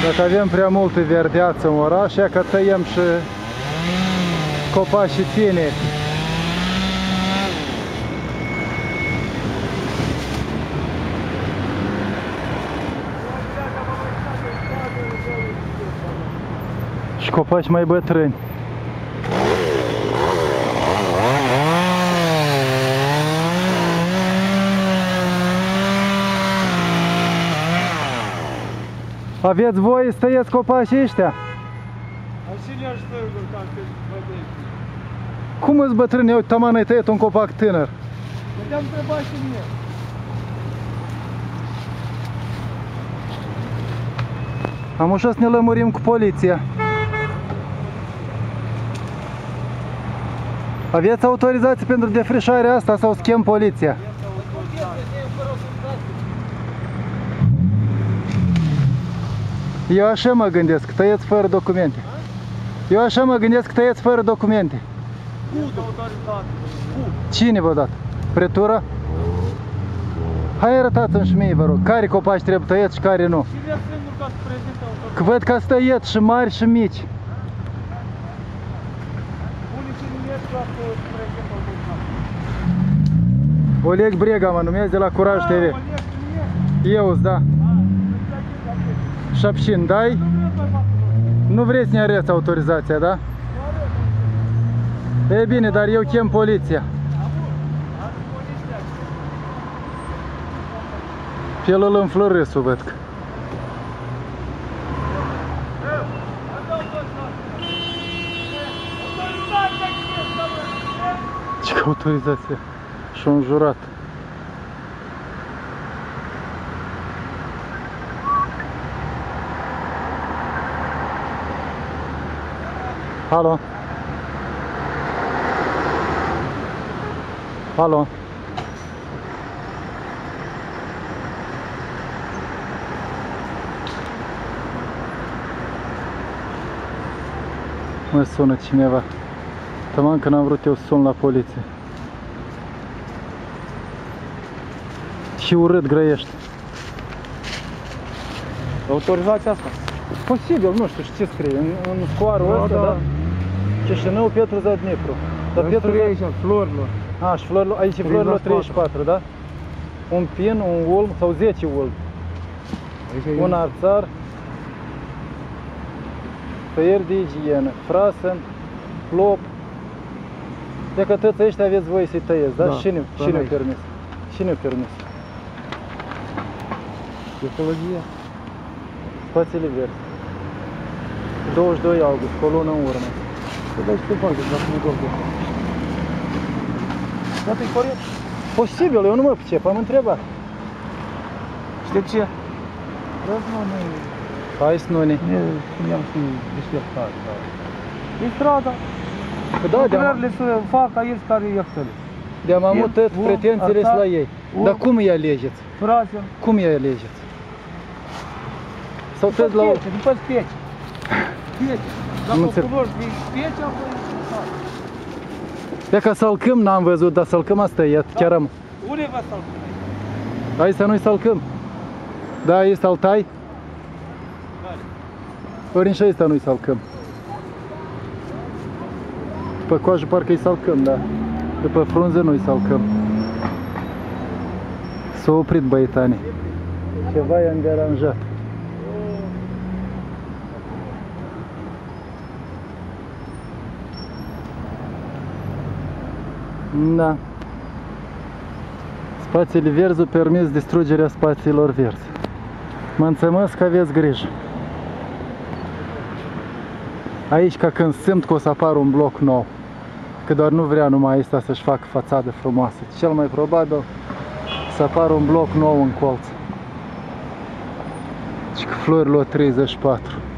Dacă avem prea multă verdeață în oraș, ia că tăiem și copaci și tineri. Și copaci mai bătrâni. Aveți voie să tăieți copacii ăștia? Cum îți bătrâni? Eu taman ai tăiat un copac tânăr. Te-am întrebat și mie. Am ușor să ne lămurim cu poliția. Aveți autorizație pentru defrișarea asta sau chem poliția? Eu așa mă gândesc, că tăieți fără documente. Eu așa mă gândesc, că tăieți fără documente. Cine v-a dat? Pretura? Hai arătați-mi și mie, vă rog, care copaci trebuie tăieți și care nu. Că văd că ați tăiet și mari și mici. Oleg Brega mă numesc, de la Curaj TV. Eu-s, da. Șapșin, dai? Nu vreți să ne arăți autorizația, da? E bine, dar eu chem poliția. Pelul în Florăsul, văd că. Ce autorizație? Și-o înjurat. Alo? Alo? Mă sună cineva. Tăman că n-am vrut eu să sun la poliție. Și urât grăiește. Autorizația asta? Posibil, nu știu ce scrie. În scoarul ăsta, da? Chișinău, Pietru Zadnipru. Dar Pietru aici, Florilor. A, și Florilor, aici e Florilor 34, da? Un pin, un ulm sau 10 ulm. Un arțar. Tăieri de igienă, frasen, plop. De că toți ăștia aveți voie să-i tăieți, da? Cine ne-a permis? Cine ne-a permis? Ecologia. Spațiile verzi. 22 august, cu o lună în urmă. Să dai și pe parte, dacă nu dorm. Dar-i corect? Posibil, eu nu mă pricep, am întrebat. Și de ce? Răzmane. Hai să nu ne. I-am fi deșteptat. E strada. Că da, lucrările să facă aici care e iactele. De-am avut tot pretențiile la ei. Dar cum îi alegeți? Frația. Cum îi alegeți? Sau tot la... După speci. Speci. Dacă cunoști din speci, apoi... E că salcâm n-am văzut, dar salcâm asta e, chiar am... Unde va salcâm? Aici să nu-i salcâm. Da, este al tai? Ori și ăsta nu-i salcâm. După coajă parcă-i salcâm, da. După frunze nu-i salcâm. S-au oprit băietanii. Ceva i-am deranjat. Da. Spațiile verzi permis distrugerea spațiilor verzi. Mă înțeles că aveți grijă. Aici, ca când simt că o să apară un bloc nou, că doar nu vrea numai asta să-și facă fațadă frumoasă. Cel mai probabil să apară un bloc nou în colț. Și că Florilor 34.